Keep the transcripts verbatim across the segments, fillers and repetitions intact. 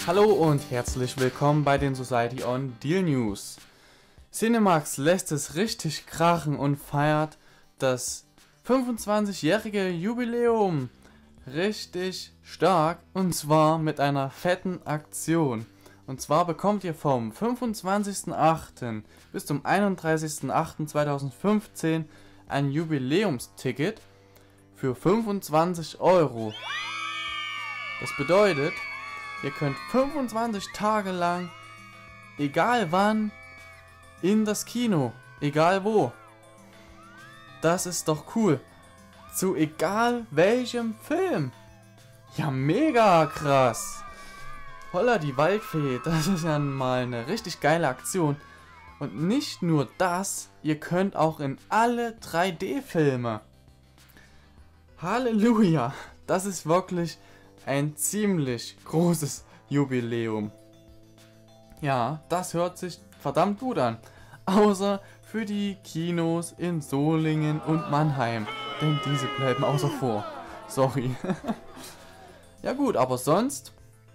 Hallo und herzlich willkommen bei den Society on Deal News. Cinemax lässt es richtig krachen und feiert das fünfundzwanzigjährige Jubiläum richtig stark, und zwar mit einer fetten Aktion. Und zwar bekommt ihr vom fünfundzwanzigsten achten bis zum einunddreißigsten achten zweitausendfünfzehn ein Jubiläumsticket für fünfundzwanzig Euro. Das bedeutet, ihr könnt fünfundzwanzig Tage lang, egal wann, in das Kino, egal wo. Das ist doch cool. Zu egal welchem Film. Ja, mega krass. Holla die Waldfee, das ist ja mal eine richtig geile Aktion. Und nicht nur das, ihr könnt auch in alle drei D Filme. Halleluja, das ist wirklich ein ziemlich großes Jubiläum. Ja, das hört sich verdammt gut an. Außer für die Kinos in Solingen und Mannheim. Denn diese bleiben außer vor. Sorry. Ja gut, aber sonst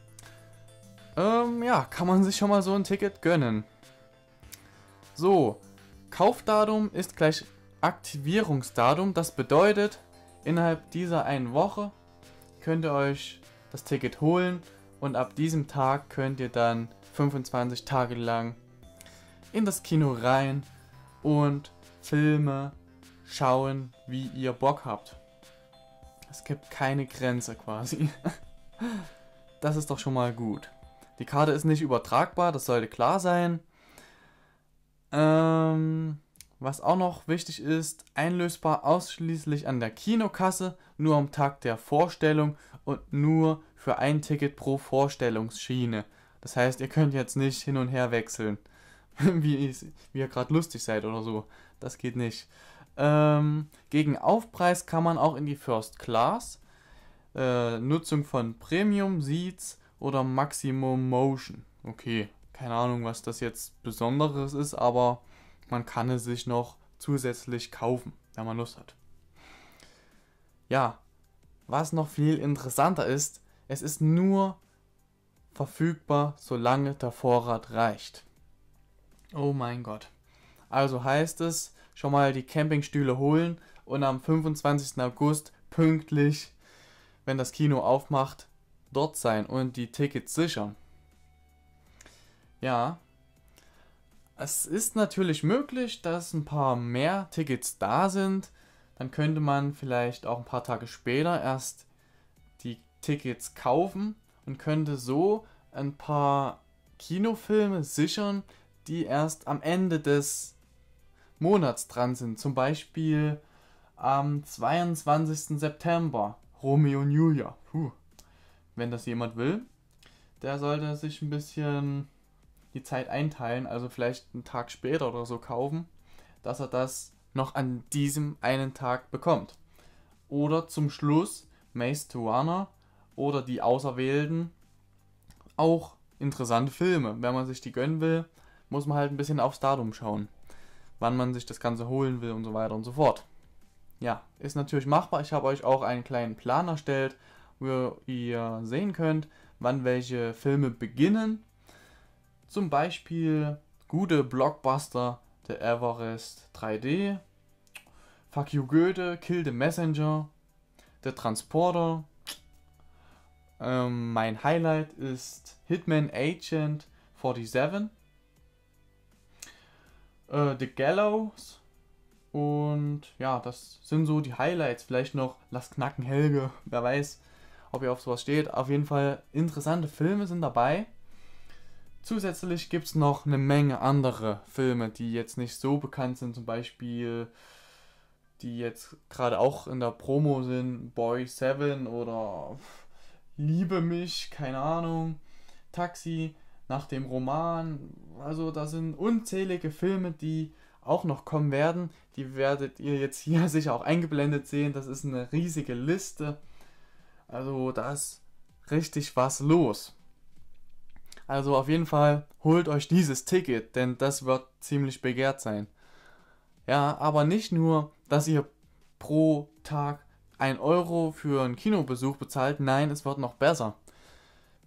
ähm, ja, kann man sich schon mal so ein Ticket gönnen. So, Kaufdatum ist gleich Aktivierungsdatum. Das bedeutet, innerhalb dieser einen Woche könnt ihr euch das Ticket holen und ab diesem Tag könnt ihr dann fünfundzwanzig Tage lang in das Kino rein und Filme schauen, wie ihr Bock habt. Es gibt keine Grenze quasi. Das ist doch schon mal gut. Die Karte ist nicht übertragbar, das sollte klar sein. Ähm, was auch noch wichtig ist, einlösbar ausschließlich an der Kinokasse, nur am Tag der Vorstellung und nur für ein Ticket pro Vorstellungsschiene. Das heißt, ihr könnt jetzt nicht hin und her wechseln, wie, wie ihr gerade lustig seid oder so. Das geht nicht. Ähm, gegen Aufpreis kann man auch in die First Class, äh, Nutzung von Premium Seats oder Maximum Motion. Okay, keine Ahnung, was das jetzt Besonderes ist, aber man kann es sich noch zusätzlich kaufen, wenn man Lust hat. Ja, was noch viel interessanter ist, es ist nur verfügbar, solange der Vorrat reicht. Oh mein Gott. Also heißt es, schon mal die Campingstühle holen und am fünfundzwanzigsten August pünktlich, wenn das Kino aufmacht, dort sein und die Tickets sichern. Ja, es ist natürlich möglich, dass ein paar mehr Tickets da sind. Dann könnte man vielleicht auch ein paar Tage später erst die Tickets kaufen und könnte so ein paar Kinofilme sichern, die erst am Ende des Monats dran sind. Zum Beispiel am zweiundzwanzigsten September, Romeo und Julia. Puh. Wenn das jemand will, der sollte sich ein bisschen die Zeit einteilen, also vielleicht einen Tag später oder so kaufen, dass er das noch an diesem einen Tag bekommt. Oder zum Schluss Maze Runner oder Die Auserwählten. Auch interessante Filme. Wenn man sich die gönnen will, muss man halt ein bisschen aufs Datum schauen, wann man sich das Ganze holen will und so weiter und so fort. Ja, ist natürlich machbar. Ich habe euch auch einen kleinen Plan erstellt, wo ihr sehen könnt, wann welche Filme beginnen. Zum Beispiel gute Blockbuster, The Everest drei D, Fuck You Goethe, Kill the Messenger, The Transporter. Ähm, mein Highlight ist Hitman Agent siebenundvierzig, äh, The Gallows, und ja, das sind so die Highlights. Vielleicht noch Lass knacken Helge, wer weiß, ob ihr auf sowas steht. Auf jeden Fall interessante Filme sind dabei. Zusätzlich gibt es noch eine Menge andere Filme, die jetzt nicht so bekannt sind, zum Beispiel, die jetzt gerade auch in der Promo sind, Boy Seven oder Liebe mich, keine Ahnung, Taxi, nach dem Roman. Also da sind unzählige Filme, die auch noch kommen werden. Die werdet ihr jetzt hier sicher auch eingeblendet sehen. Das ist eine riesige Liste. Also da ist richtig was los. Also auf jeden Fall holt euch dieses Ticket, denn das wird ziemlich begehrt sein. Ja, aber nicht nur, dass ihr pro Tag ein Euro für einen Kinobesuch bezahlt, nein, es wird noch besser.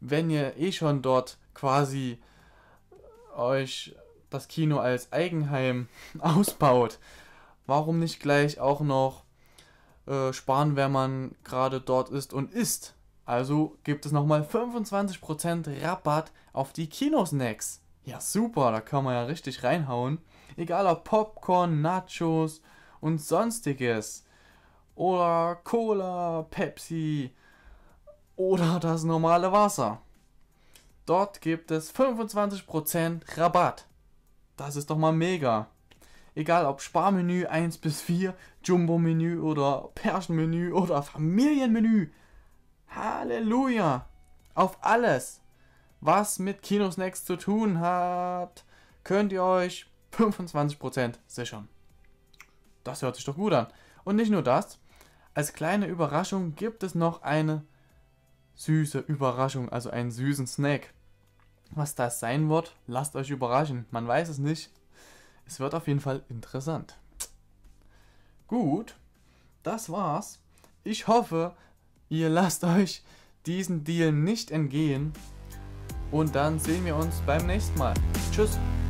wenn ihr eh schon dort quasi euch das Kino als Eigenheim ausbaut, warum nicht gleich auch noch äh, sparen, wenn man gerade dort ist und isst? Also gibt es nochmal fünfundzwanzig Prozent Rabatt auf die Kinosnacks. Ja super, da kann man ja richtig reinhauen. Egal ob Popcorn, Nachos und sonstiges. Oder Cola, Pepsi oder das normale Wasser. Dort gibt es fünfundzwanzig Prozent Rabatt. Das ist doch mal mega. Egal ob Sparmenü eins bis vier, Jumbo-Menü oder Perschenmenü oder Familienmenü. Halleluja! Auf alles, was mit Kinosnacks zu tun hat, könnt ihr euch fünfundzwanzig Prozent sichern. Das hört sich doch gut an. Und nicht nur das, als kleine Überraschung gibt es noch eine süße Überraschung, also einen süßen Snack. Was das sein wird, lasst euch überraschen. Man weiß es nicht. Es wird auf jeden Fall interessant. Gut, das war's. Ich hoffe, ihr lasst euch diesen Deal nicht entgehen. Und dann sehen wir uns beim nächsten Mal. Tschüss.